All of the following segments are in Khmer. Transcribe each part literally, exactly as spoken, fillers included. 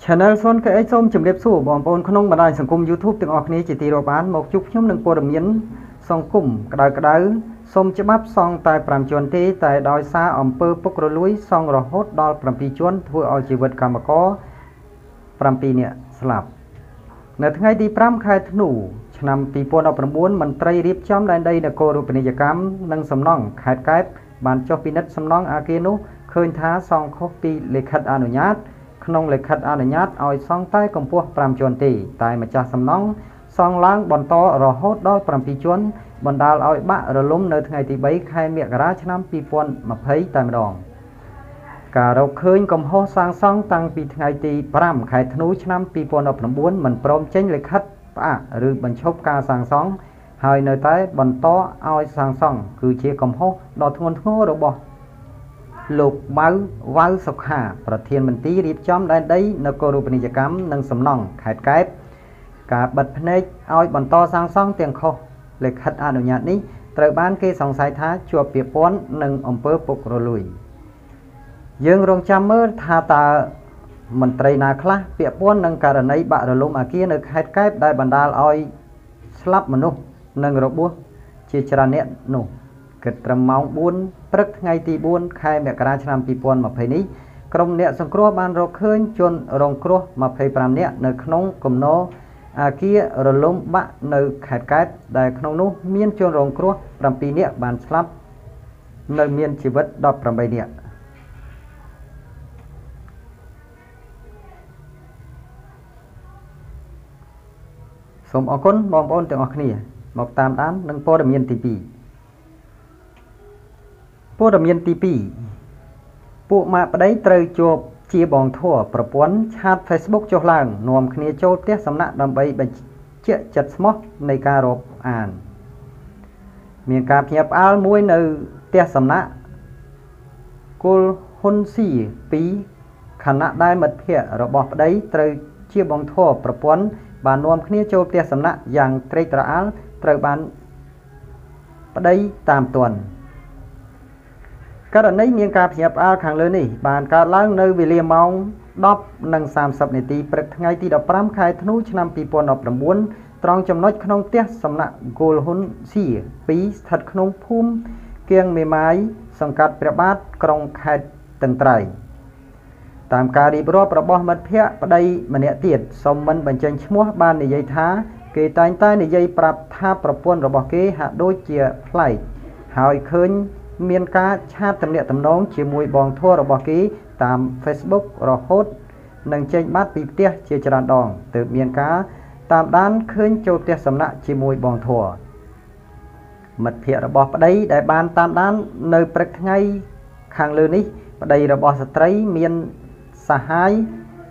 Channel សូន เค เอช សូមជម្រាបសួរបងប្អូនក្នុងបណ្ដាញសង្គម YouTube ទាំងអស់គ្នាជាទីរាប់អានមកជួបខ្ញុំនឹងព័ត៌មានសង្គមក្តៅក្តៅសូមច្បាប់សងតែប្រាំជាន់ទេតែដោយសារអំពើពុករលួយសងរហូតដល់ប្រាំពីរជាន់ធ្វើឲ្យជីវិតកម្មករប្រាំពីរនាក់ស្លាប់នៅថ្ងៃទីប្រាំខែធ្នូឆ្នាំពីរពាន់ដប់ប្រាំបួនមន្ត្រីរៀបចំដែនដីនគររូបនីយកម្មនិងសំណង់ខេត្តកែបបានចុះពិនិត្យសំណង់អគារនោះឃើញថាសងខុសពីលិខិតអនុញ្ញាតក្នុងលិខិតអនុញ្ញាតឲ្យសង់តែកម្ពស់ប្រាំជាន់ទេតែម្ចាស់សំណង់សង់ឡើងបន្តរហូតដល់ប្រាំពីរជាន់បណ្ដាលឲ្យបាក់រលំនៅថ្ងៃទីបីខែមករាឆ្នាំពីរពាន់ម្ភៃតែម្ដងការរកឃើញកំហុសសាងសង់តាំងពីថ្ងៃទីប្រាំខែធ្នូឆ្នាំពីរពាន់ដប់ប្រាំបួនមិនព្រមចេញលិខិតផ្អាកឬបញ្ឈប់ការសាងសង់ហើយនៅតែបន្តឲ្យសាងសង់គឺជាកំហុសដ៏ធ្ងន់ធ្ងររបស់លោកម៉ៅវ៉ៅសុខាប្រធានមន្ត្រីរៀបចំដែនដីនគររូបនីយកម្មនិងសំណង់ខេត្តកែបការបិទភ្នែកឲ្យបន្តសាងសង់ទាំងខុសលិខិតអនុញ្ញាតនេះត្រូវបានគេសង្ស័យថាជាប់ពាក់ព័ន្ធនឹងអំពើពុករលួយយើងរងចាំមើលថាតើមន្ត្រីណាខ្លះពាក់ព័ន្ធនឹងករណីបាក់រលំអគារនៅខេត្តកែបដែលបណ្ដាលឲ្យស្លាប់មនុស្សនិងរបួសជាច្រើនអ្នកនោះគិតត្រឹមម៉ោងបួនព្រឹកថ្ងៃទីបួនខែមករាឆ្នាំពីរពាន់ម្ភៃនេះក្រុមអ្នកសង្គ្រោះបានរកឃើញជនរងគ្រោះម្ភៃប្រាំនាក់នៅក្នុងគំនរអគាររលំបាក់នៅខេត្តកែបដែលក្នុងនោះមានជនរងគ្រោះប្រាំពីរនាក់បានស្លាប់នៅមានជីវិតដប់ប្រាំបីនាក់សូមអរគុណបងប្អូនទាំងអស់គ្នាមកតាមដាននឹងព័ត៌មានទីពីរព័ត៌មានទីពីរពួកម៉ាក់ប្តីត្រូវជាប់ជាបងធัวប្រព័ន្ធឆាត Facebook ចុះឡើងនាំគ្នាចូលផ្ទះសំណាក់ដើម្បីបញ្ជាក់ចិត្តស្មោះនៃការរាប់អានមានការភ្ញាក់ផ្អើលមួយនៅផ្ទះសំណាក់គូលហ៊ុនស៊ីពីរខណៈដែលមិត្តភ័ក្តិរបស់ប្តីត្រូវជាបងធัวប្រព័ន្ធបាននាំគ្នាចូលផ្ទះសំណាក់យ៉ាងត្រេកត្រអាលត្រូវបានប្តីតាមទាន់ករណីមានការភ្ញាក់ផ្អើលខាងលើនេះបានកើតឡើងនៅវេលាម៉ោងដប់និងសាមសិបនាទីព្រឹកថ្ងៃទីដប់ប្រាំខែធ្នូឆ្នាំពីរពាន់ដប់ប្រាំបួនត្រង់ចំណុចក្នុងផ្ទះសំណាក់គូលហ៊ុនស៊ីពីរស្ថិតក្នុងភូមិគៀងមេម៉ាយសង្កាត់ព្រះបាទក្រុងខេត្តតឹងត្រែងតាមការរៀបរាប់របស់មិត្តភ័ក្តិប្តីម្នាក់ទៀតសូមមិនបញ្ចេញឈ្មោះបាននិយាយថាគេតែងតែនិយាយប្រាប់ថាប្រពន្ធរបស់គេហាក់ដូចជាប្លែកហើយឃើញមានការឆាតទំនាក់ទំនងជាមួយបងធัวរបស់គេតាម Facebook រហូតនឹងចេញបាត់ពីផ្ទះជាច្រើនដងទើបមានការតាមដានឃើញចូលផ្ទះសំណាក់ជាមួយបងធัวមិត្តភ័ក្តិរបស់ប្តីដែលបានតាមដាននៅព្រឹកថ្ងៃខាងលើនេះប្តីរបស់ស្ត្រីមានសហាយ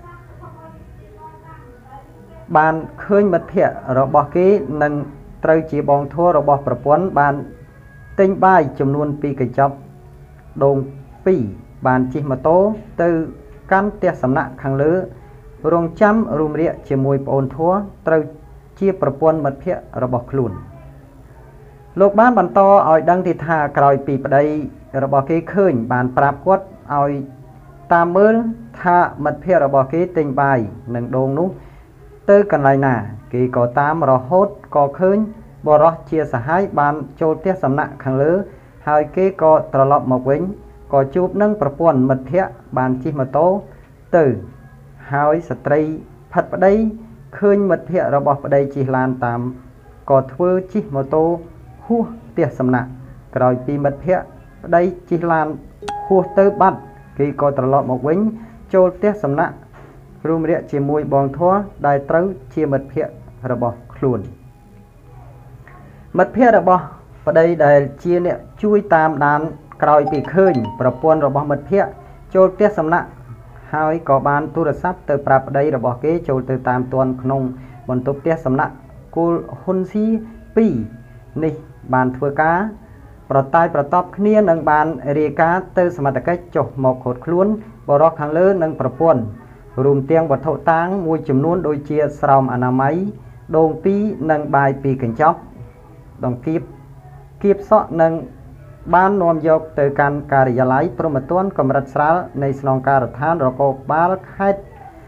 បានឃើញមិត្តភ័ក្តិរបស់គេនឹងត្រូវជាបងធัวរបស់ប្រពន្ធបានទិញបាយចំនួនពីរកញ្ចប់ដូងពីរបានជិះម៉ូតូទៅកាន់ផ្ទះសំណាក់ខាងលើរងចាំរួមរាកជាមួយប្អូនធัวត្រូវជាប្រពន្ធមិត្តភ័ក្តិរបស់ខ្លួនលោកបានបន្តឲ្យដឹងទៀតថាក្រោយពីប្តីរបស់គេឃើញបានប្រាប់គាត់ឲ្យតាមមើលថាមិត្តភ័ក្តិរបស់គេទិញបាយនិងដូងនោះទៅកន្លែងណាគេក៏តាមរហូតក៏ឃើញបរោះជាសហាយបានចូលផ្ទះសំណាក់ខាងលើហើយគេក៏ត្រឡប់មកវិញក៏ជួបនឹងប្រពន្ធមិត្តភ័ក្តិបានជិះម៉ូតូទៅហើយស្ត្រីផិតប្តីឃើញមិត្តភ័ក្តិរបស់ប្តីជិះឡានតាមក៏ធ្វើជិះម៉ូតូហួសផ្ទះសំណាក់ក្រោយពីមិត្តភ័ក្តិប្តីជិះឡានហួសទៅបាត់គេក៏ត្រឡប់មកវិញចូលផ្ទះសំណាក់រួមរាកជាមួយបងធัวដែលត្រូវជាមិត្តភ័ក្តិរបស់ខ្លួនមិត្តភ័ក្តិរបស់ប្តីដែលជាអ្នកជួយតាមដានក្រោយពីឃើញប្រពន្ធរបស់មិត្តភ័ក្តិចូលផ្ទះសំណាក់ហើយក៏បានទូរស័ព្ទទៅប្រាប់ប្តីរបស់គេចូលទៅតាមទាន់ក្នុងបន្ទប់ផ្ទះសំណាក់គូលហ៊ុនស៊ីពីរនេះបានធ្វើការប្រតាយប្រតបគ្នានឹងបានរាយការណ៍ទៅសមត្ថកិច្ចចុះមកឃាត់ខ្លួនបរិសុទ្ធខាងលើនិងប្រពន្ធរួមទាំងវត្ថុតាងមួយចំនួនដូចជាស្រោមអនាម័យដូងពីរនិងបាយពីរកញ្ចប់ដង្កៀបគៀបសក់និងបាននាំយកទៅកាន់ការិយាល័យព្រហ្មទណ្ឌកម្រិតស្រាលនៃស្នងការដ្ឋាននគរបាលខេត្ត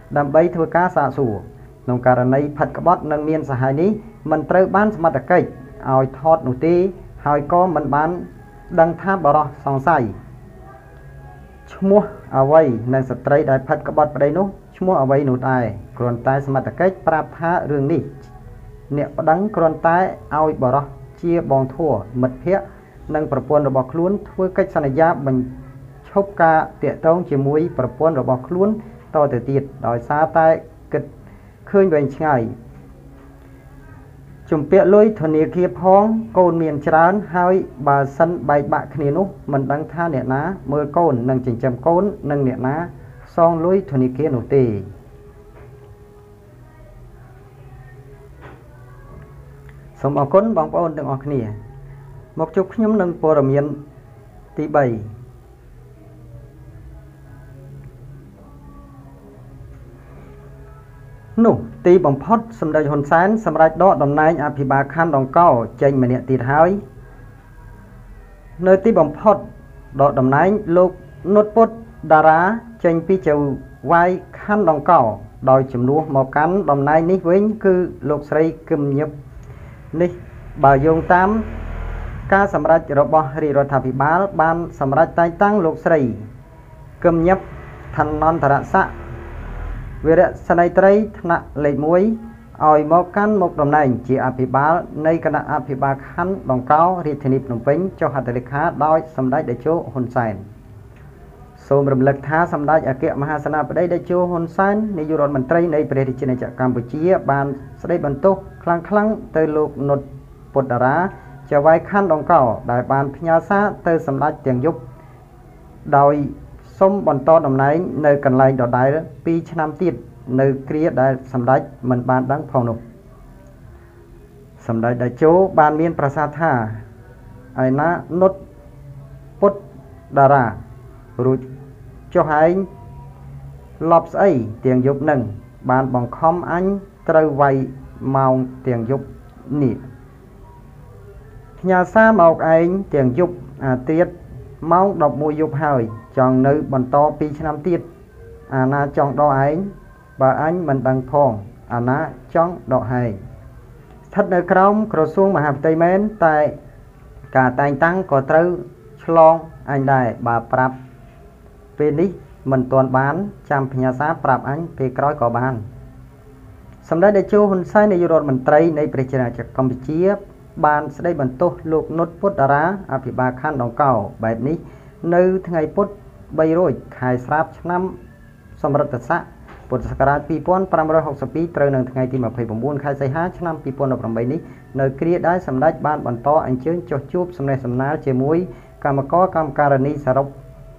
ដើម្បីធ្វើការសាកសួរក្នុងករណីផិតក្បត់នឹងមានសហាយនេះមិនត្រូវបានសមត្ថកិច្ចឲ្យថតនោះទេហើយក៏មិនបានដឹងថាបរិសុទ្ធសង្ស័យឈ្មោះអ្វីនឹងស្ត្រីដែលផិតក្បត់ប្តីនោះឈ្មោះអ្វីនោះដែរគ្រាន់តែសមត្ថកិច្ចប្រាប់ថារឿងនេះអ្នកប្តឹងគ្រាន់តែឲ្យបរិសុទ្ធជាបងធัวមិត្តភ័ក្តិនិងប្រពន្ធរបស់ខ្លួនធ្វើកិច្ចសន្យាបញ្ឈប់ការតាក់ទងជាមួយប្រពន្ធរបស់ខ្លួនតទៅទៀតដោយសារតែគិតឃើញវែងឆ្ងាយជំពាក់លុយធនាគារផងកូនមានច្រើនហើយបើសិនបែកបាក់គ្នានោះមិនដឹងថាអ្នកណាមើលកូននិងចិញ្ចឹមកូននិងអ្នកណាសងលុយធនាគារនោះទេសូមអរគុណបងប្អូនទាំងអស់គ្នាមកជួបខ្ញុំនឹងព័ត៌មានទីបីនោះទីបំផុតសម្ដេចហ៊ុនសែនសម្រាប់ដកតំណែងអភិបាលខណ្ឌដង្កោចេញម្នាក់ទៀតហើយនៅទីបំផុតដកតំណែងលោកនុតពុតតារាចេញពីចៅវាយខណ្ឌដង្កោដោយជំនួសមកកាន់តំណែងនេះវិញគឺលោកស្រីគឹមញឹបនេះបើយោងតាមការសម្រេចរបស់រាជរដ្ឋាភិបាលបានសម្រេចតែងតាំងលោកស្រីគឹមញឹបឋានន្តរស័ក្តិវីរៈសេនីយ៍ត្រីថ្នាក់លេខមួយឲ្យមកកាន់មុខតំណែងជាអភិបាលនៃគណៈអភិបាលខណ្ឌដង្កោរាជធានីភ្នំពេញចុះហត្ថលេខាដោយសម្ដេចតេជោហ៊ុនសែនសូមរំលឹកថាសម្ដេចអគ្គមហាសេនាបតីតេជោហ៊ុនសែននាយករដ្ឋមន្ត្រីនៃព្រះរាជាណាចក្រកម្ពុជាបានស្ដីបន្ទោសខ្លាំងៗទៅលោកនុតពុតតារាចៅហ្វាយខណ្ឌដង្កោដែលបានផ្ញើសារទៅសម្ដេចទាំងយប់ដោយសូមបន្តតំណែងនៅកន្លែងដដែលពីរឆ្នាំទៀតនៅគ្រាដែលសម្ដេចមិនបានដឹងផងនោះសម្ដេចតេជោបានមានប្រសាសន៍ថាឯណានុតពុតតារារួចចុះឯងលប់ស្អីទាំងយប់នឹងបានបង្ខំអញត្រូវវាយម៉ោងទាំងយប់នេះផ្ញើសារមកឯងទាំងយប់អាទៀតម៉ោងដប់មួយយប់ហើយចង់នៅបន្តពីរឆ្នាំទៀតអាណាចង់ដកឯងបើអញមិនដឹងផងអាណាចង់ដកហែងស្ថិតនៅក្រោមក្រសួងមហាផ្ទៃមែនតែការតែងតាំងក៏ត្រូវឆ្លងអញដែរបើប្រាប់ពេលនេះមិនទាន់បានចាំផ្ញើសារប្រាប់អញពេលក្រោយក៏បានសម្ដេចតេជោហ៊ុនសែននាយករដ្ឋមន្ត្រីនៃប្រជាណាចក្រកម្ពុជាបានស្ដីបន្ទោសលោកនុតពុតតារាអភិបាលខណ្ឌដង្កោបែបនេះនៅថ្ងៃពុធបីរោចខែស្រាបឆ្នាំសម្រិតស័កពុទ្ធសករាជពីរពាន់ប្រាំរយហកសិបពីរត្រូវនៅថ្ងៃទីម្ភៃ៩ខែសីហាឆ្នាំពីរពាន់ដប់ប្រាំបីនេះនៅគ្រាដែលសម្ដេចបានបន្តអញ្ជើញចុះជួបសំណេះសំណាលជាមួយគណៈកម្មការកម្មការិនីសរុប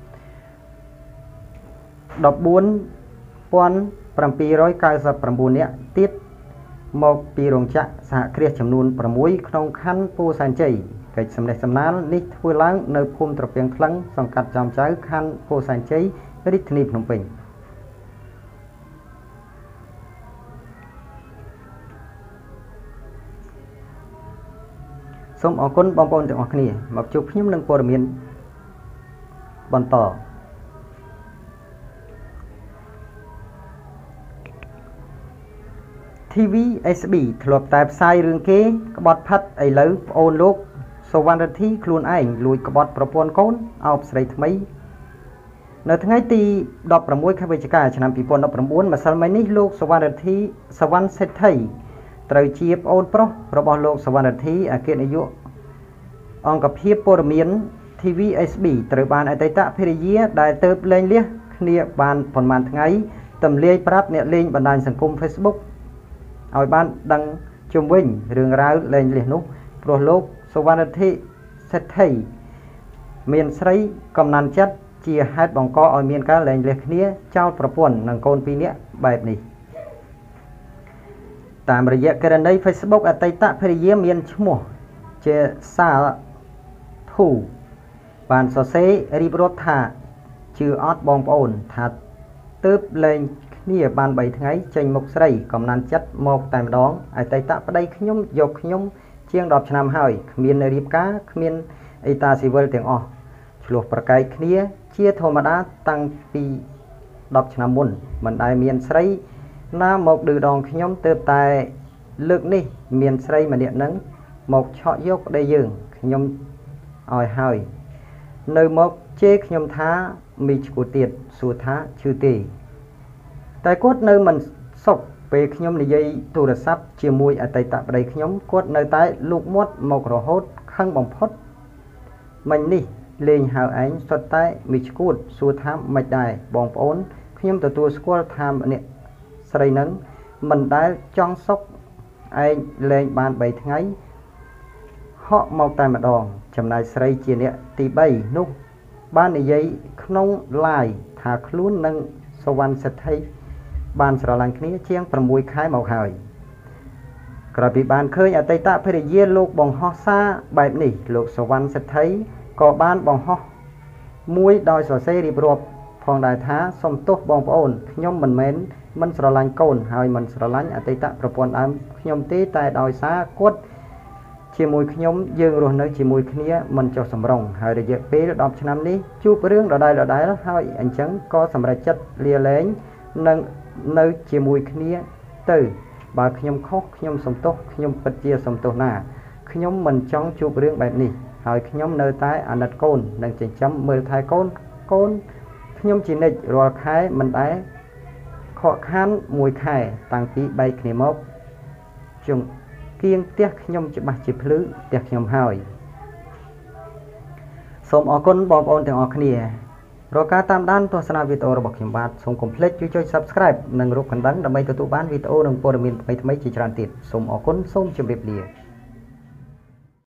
ដប់បួនពាន់ប្រាំពីររយកៅសិបប្រាំបួននាក់ទៀតមកពីរោងចក្រសហគ្រាសចំនួនប្រាំមួយក្នុងខណ្ឌពោធិ៍សែនជ័យកិច្ចសំណេះសំណាលនេះធ្វើឡើងនៅភូមិត្រពាំងក្លឹងសង្កាត់ចំចៅខណ្ឌពោធិ៍សែនជ័យរាជធានីភ្នំពេញសូមអរគុណបងប្អូនទាំងអស់គ្នាមកជួបខ្ញុំនឹងព័ត៌មានបន្ត ធី វី เอส บี ធ្លាប់តែផ្សាយរឿងគេក្បត់ផិតឥឡូវប្អូនលោកសវណ្ណរិទ្ធីខ្លួនឯងលួចក្បត់ប្រពន្ធកូនអោបស្រីថ្មីនៅថ្ងៃទីដប់ប្រាំមួយខែវិច្ឆិកាឆ្នាំពីរពាន់ដប់ប្រាំបួនម្សិលមិញនេះលោកសវណ្ណរិទ្ធីសវណ្ណសេដ្ឋីត្រូវជាប្អូនប្រុសរបស់លោកសវណ្ណរិទ្ធីអគ្គនាយកអង្គភាពព័ត៌មាន ធី វី เอส บี ត្រូវបានអតីតភរិយាដែលទៅលេងលះគ្នាបានប្រហែលថ្ងៃទម្លាយប្រាប់អ្នកលេងបណ្ដាញសង្គម Facebook ឲ្យបានដឹងជុំវិញរឿងរ៉ាវលេងលះនោះព្រោះលោកសវណ្ណរិទ្ធីសេដ្ឋីមានស្រីកំណាន់ចិត្តជាហេតុបង្កឲ្យមានការលែងលះគ្នាចោលប្រពន្ធនិងកូនពីរនាក់បែបនេះតាមរយៈករណី Facebook អតីតភរិយាមានឈ្មោះជាសាធូបានសរសេររៀបរាប់ថាជឿអត់បងប្អូនថាទើបលែងគ្នាបានបីថ្ងៃចេញមុខស្រីកំណាន់ចិត្តមកតែម្ដងអតីតប្តីខ្ញុំយកខ្ញុំជាងដប់ឆ្នាំហើយគ្មានរៀបការគ្មានអីតាស៊ីវិលទាំងអស់ឆ្លោះប្រកែកគ្នាជាធម្មតាតាំងពី đọcឆ្នាំមុនមិនដែលមានស្រីណាមកឌឺដងខ្ញុំទើបតែលើកនេះមានស្រីម្នាក់នឹងមកឆក់យកប្តីយើងខ្ញុំឲ្យហើយនៅមកជេរខ្ញុំថាមីឈ្គូទៀតសួរថាឈឺទេតែគាត់នៅមិនសុខពេលខ្ញុំនិយាយទូរស័ព្ទជាមួយអតីតប្តីខ្ញុំគាត់នៅតែលូកមាត់មករហូតខឹងបំផុតមិញនេះលេងហៅឯងសុទ្ធតែមីឈ្គួតសួរថាមិនដែរបងប្អូនខ្ញុំទទួលស្គាល់ថាម្នាក់ស្រីនឹងមិនដែលចង់សុខឯងលេងបានបីថ្ងៃហក់មកតែម្ដងចំណាយស្រីជាអ្នកទីបីនោះបាននិយាយក្នុង live ថាខ្លួននឹងសវណ្ណសិទ្ធិបានស្រឡាញ់គ្នាជាង6ខែមកហើយក្រោយពីបានឃើញអតីតភរិយាលោកបង្ហោះសារបែបនេះលោកសវណ្ណសិទ្ធិក៏បានបង្ហោះមួយដោយសរសេររៀបរាប់ផងដែរថាសូមទោសបងប្អូនខ្ញុំមិនមែនមិនស្រឡាញ់កូនហើយមិនស្រឡាញ់អតីតប្រពន្ធដើមខ្ញុំទេតែដោយសារគាត់ជាមួយខ្ញុំយើងរស់នៅជាមួយគ្នាមិនចុះសម្រុងហើយរយៈពេលដប់ឆ្នាំនេះជួបរឿងដដែលដដែលហើយអញ្ចឹងក៏សម្រេចចិត្តលាលែងនឹងនៅជាមួយគ្នាទៅបើខ្ញុំខុសខ្ញុំសំទោសខ្ញុំពិតជាសំទោសណាខ្ញុំមិនចង់ជួបរឿងបែបនេះហើយខ្ញុំនៅតែអាណិតកូននិងចិញ្ចឹមមើលថែកូនកូនខ្ញុំជានិច្ចរាល់ខែមិនដែលខកខានមួយខែតាំងពីបែកគ្នាមកជុំគៀងផ្ទះខ្ញុំច្បាស់ជាភ្លឺផ្ទះខ្ញុំហើយសូមអរគុណបងប្អូនទាំងអស់គ្នារកការតាមដានទស្សនាវីដេអូរបស់ខ្ញុំបាទសូមកុំភ្លេចជួយចុច Subscribe និងរូបកណ្ដឹងដើម្បីទទួលបានវីដេអូនិងព័ត៌មានថ្មីៗជាច្រើនទៀតសូមអរគុណសូមជម្រាបលា